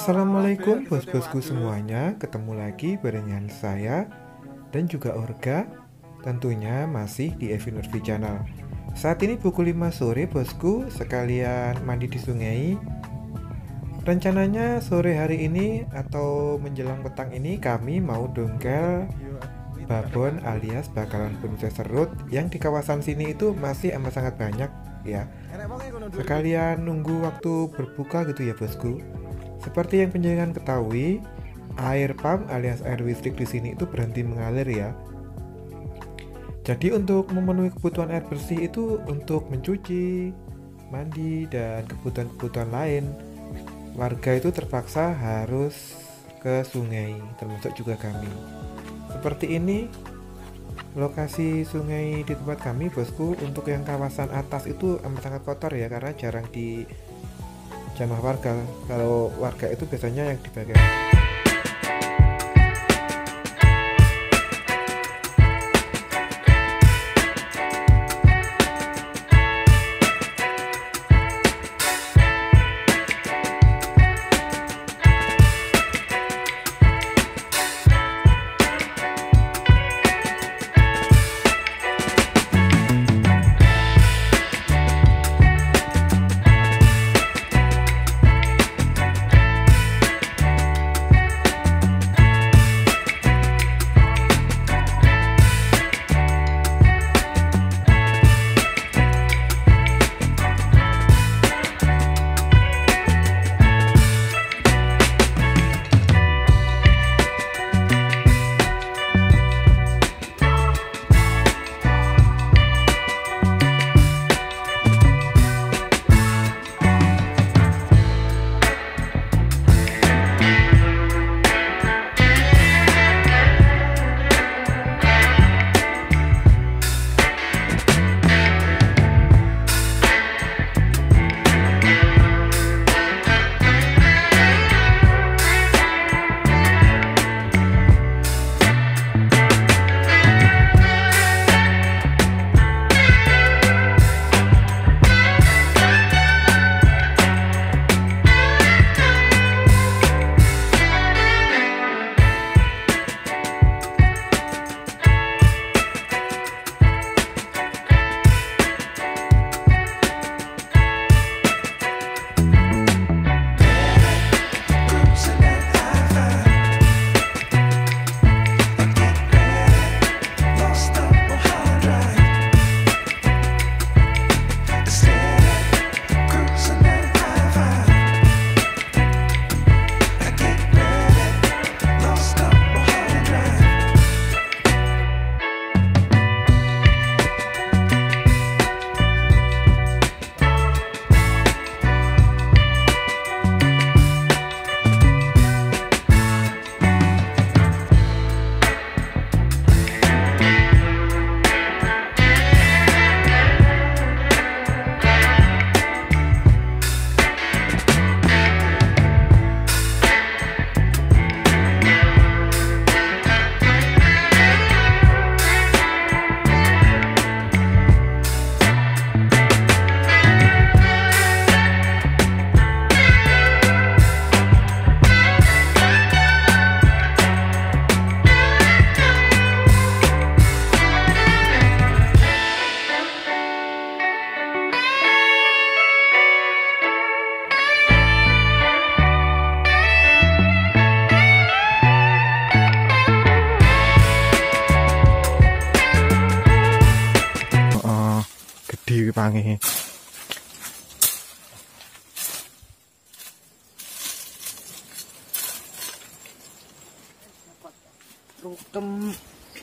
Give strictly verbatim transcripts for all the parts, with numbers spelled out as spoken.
Assalamualaikum bos-bosku semuanya, ketemu lagi barengan saya dan juga Orga, tentunya masih di Evi Nurfi Channel. Saat ini pukul lima sore bosku, sekalian mandi di sungai. Rencananya sore hari ini atau menjelang petang ini kami mau dongkel babon alias bakalan buncis serut yang di kawasan sini itu masih amat sangat banyak ya. Sekalian nunggu waktu berbuka gitu ya bosku. Seperti yang penjenengan ketahui, air pump alias air listrik di sini itu berhenti mengalir ya. Jadi untuk memenuhi kebutuhan air bersih itu untuk mencuci, mandi, dan kebutuhan-kebutuhan lain, warga itu terpaksa harus ke sungai, termasuk juga kami. Seperti ini lokasi sungai di tempat kami bosku. Untuk yang kawasan atas itu amat sangat kotor ya, karena jarang di jamah warga. Kalau warga itu biasanya yang di bagian gede pange. Rutem.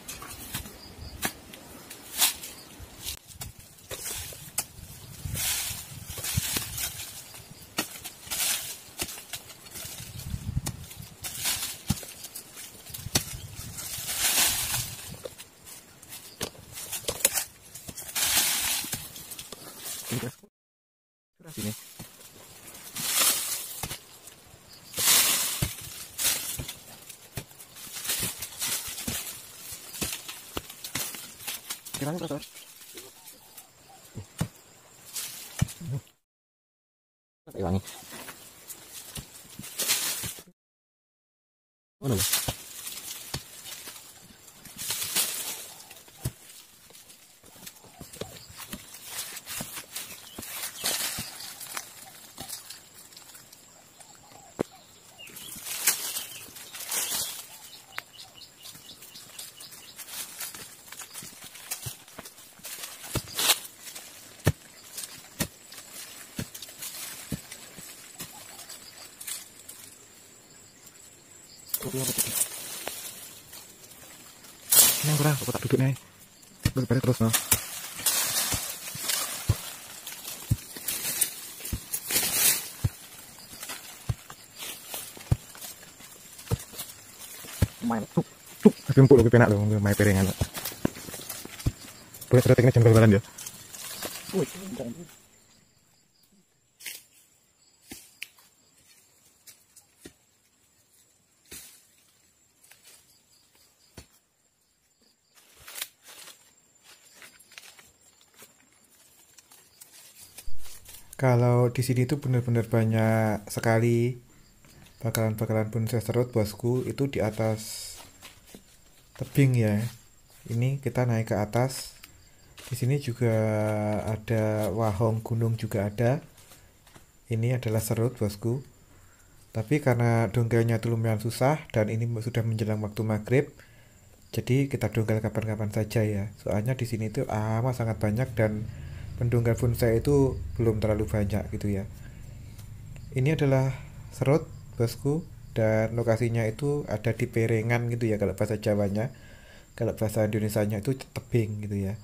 Sini. Gimana terus? Wangi. Mana lho? Ini ora, aku tak duduk nih. Terus balik terus no. Main tuh, tuh, tapi empuk lebih penak loh, main piringan. Boleh terus teknik jengkol balan ya. Kalau di sini tuh benar-benar banyak sekali bakalan-bakalan bonsai serut bosku, itu di atas tebing ya. Ini kita naik ke atas. Di sini juga ada wahong gunung juga ada. Ini adalah serut bosku. Tapi karena dongkelnya itu lumayan susah dan ini sudah menjelang waktu maghrib, jadi kita dongkel kapan-kapan saja ya. Soalnya di sini tuh amat sangat banyak dan pendongkel bonsai itu belum terlalu banyak gitu ya. Ini adalah serut bosku dan lokasinya itu ada di perengan gitu ya kalau bahasa Jawanya. Kalau bahasa Indonesianya itu tebing gitu ya.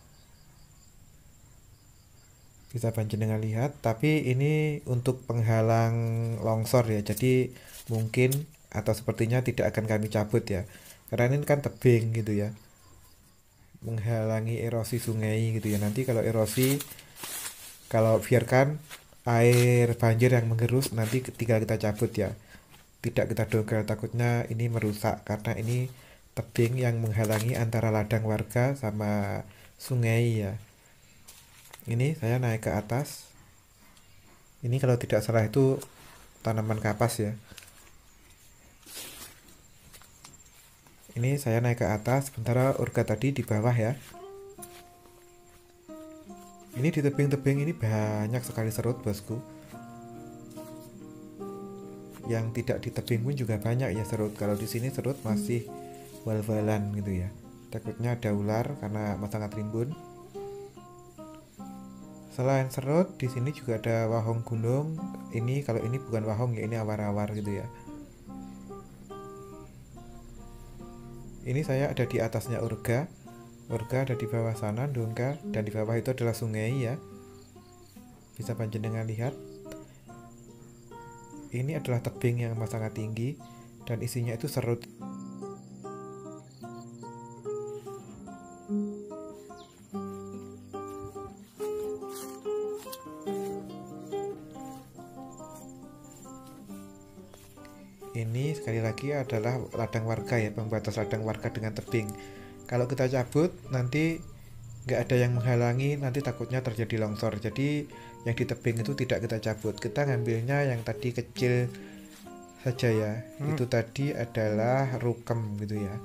Bisa panjenengan lihat, tapi ini untuk penghalang longsor ya. Jadi mungkin atau sepertinya tidak akan kami cabut ya. Karena ini kan tebing gitu ya. Menghalangi erosi sungai gitu ya. Nanti kalau erosi, kalau biarkan air banjir yang mengerus, nanti tinggal kita cabut ya. Tidak kita dongkel, takutnya ini merusak karena ini tebing yang menghalangi antara ladang warga sama sungai ya. Ini saya naik ke atas. Ini kalau tidak salah itu tanaman kapas ya. Ini saya naik ke atas, sementara Urga tadi di bawah ya. Ini di tebing-tebing ini banyak sekali serut bosku. Yang tidak di tebing pun juga banyak ya serut. Kalau di sini serut masih wal-walan gitu ya. Takutnya ada ular karena sangat rimbun. Selain serut, di sini juga ada wahong gunung. Ini kalau ini bukan wahong ya, ini awar-awar gitu ya. Ini saya ada di atasnya Urga. Urga ada di bawah sana, dongkel, dan di bawah itu adalah sungai ya. Bisa panjenengan lihat. Ini adalah tebing yang amat sangat tinggi dan isinya itu serut. Ini sekali lagi adalah ladang warga ya, pembatas ladang warga dengan tebing. Kalau kita cabut nanti nggak ada yang menghalangi, nanti takutnya terjadi longsor. Jadi yang di tebing itu tidak kita cabut, kita ngambilnya yang tadi kecil saja ya. hmm. Itu tadi adalah rukem gitu ya.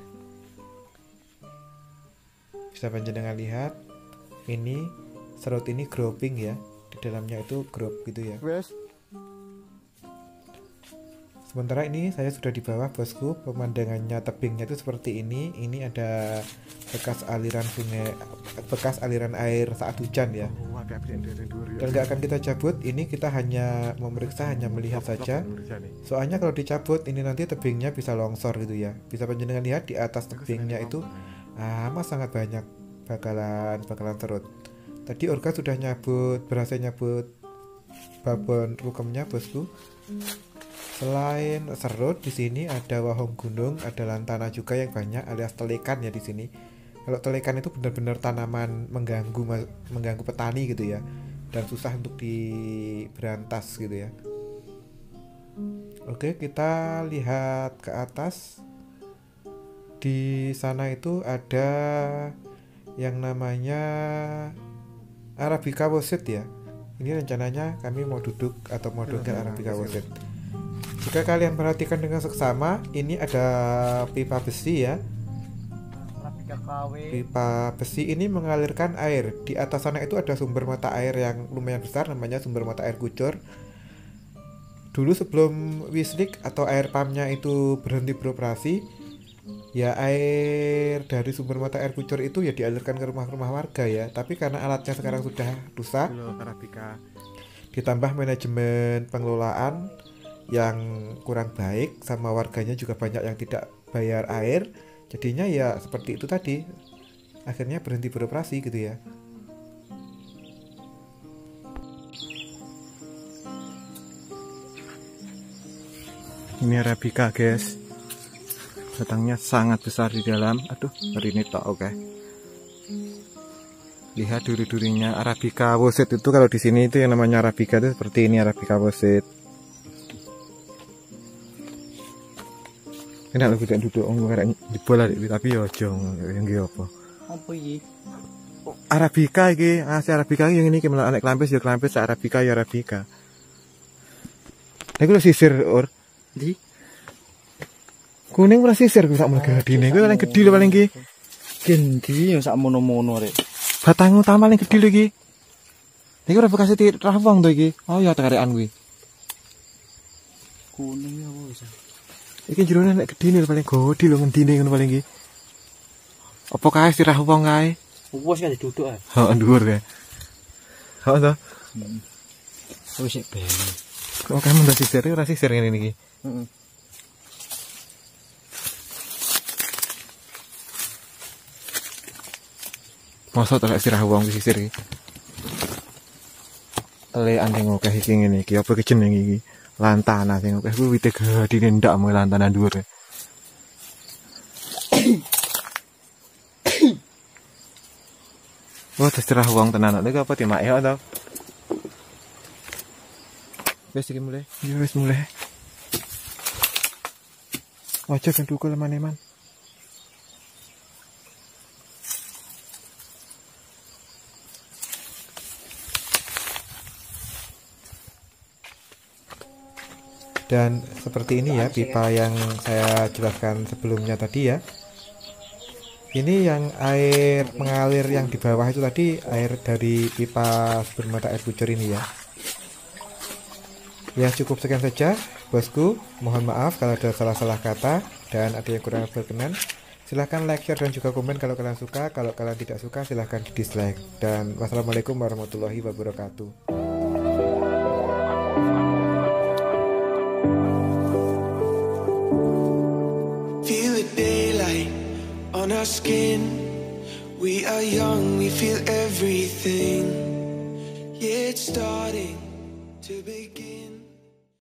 Bisa panjenengan lihat, ini serut ini grouping ya, di dalamnya itu group gitu ya. Sementara ini saya sudah di bawah bosku, pemandangannya tebingnya itu seperti ini. Ini ada bekas aliran sungai, bekas aliran air saat hujan ya. Dan nggak akan kita cabut, ini kita hanya memeriksa, hanya melihat saja. Soalnya kalau dicabut ini nanti tebingnya bisa longsor gitu ya. Bisa panjenengan lihat di atas tebingnya itu amat sangat banyak bakalan bakalan serut. Tadi Urga sudah nyabut, berhasil nyabut babon rukemnya bosku. Selain serut, di sini ada wahong gunung, ada lantana juga yang banyak alias telekan ya di sini. Kalau telekan itu benar-benar tanaman mengganggu mengganggu petani gitu ya, dan susah untuk diberantas gitu ya. Oke, kita lihat ke atas. Di sana itu ada yang namanya Arabica Wosit ya. Ini rencananya kami mau duduk atau mau dongkel Arabica Wosit. Jika kalian perhatikan dengan seksama, ini ada pipa besi ya. Pipa besi ini mengalirkan air. Di atas sana itu ada sumber mata air yang lumayan besar, namanya sumber mata air Kucur. Dulu sebelum Wislik atau air pumpnya itu berhenti beroperasi, ya air dari sumber mata air Kucur itu ya dialirkan ke rumah-rumah warga ya. Tapi karena alatnya sekarang sudah rusak, ditambah manajemen pengelolaan yang kurang baik, sama warganya juga banyak yang tidak bayar air, jadinya ya seperti itu tadi, akhirnya berhenti beroperasi gitu ya. Ini Arabica guys, batangnya sangat besar di dalam. Aduh, hari ini tak oke. Lihat duri-durinya. Arabica wosit itu kalau di sini itu yang namanya Arabica itu seperti ini, Arabica wosit. Enak lho tidak duduk om karek di bola tapi yo aja yang iki apa. Apa iki? Arabica iki, asli Arabica iki yang ini ki anek klampis ya klampis, Arabica ya Arabica. Nek lho sisir or. Di Kuning ora sisir ku sak mulai gedine. Kuwi paling gedhi lho paling iki. gendi yo sak mono-mono rek. Batang utama paling gedhi lho iki. Iki ora bekas di rawang to iki. Oh ya tegarekan kuwi. Kuning ya apa bisa. Iki jerone nek gedine paling gede lho ngendine ngono paling iki. Apa kae sirah wong kae? Wes kan duduk ah. Heeh, dhuwur kae. Heeh to. Heeh. Wis sik ben. Kok kamu ndak sisir ora sisir ngene iki. Heeh. Masa tak sirah wong sisir iki. Le anjing akeh iki ngene iki, apa iki jeneng iki? Lantana sing akeh kuwi wite gedine ndak mau lantana dhuwur. Wah, terserah wong tenan nek apa timake to. Wis iki mulai. Ya wis mulai. Ojo ben tukul maneman. Dan seperti ini ya pipa yang saya jelaskan sebelumnya tadi ya. Ini yang air mengalir yang di bawah itu tadi air dari pipa sumber mata air Kucur ini ya. Ya cukup sekian saja bosku. Mohon maaf kalau ada salah-salah kata dan ada yang kurang berkenan. Silahkan like, share dan juga komen kalau kalian suka. Kalau kalian tidak suka silahkan di dislike. Dan wassalamualaikum warahmatullahi wabarakatuh. On our skin, we are young, we feel everything. Yeah, it's starting to begin.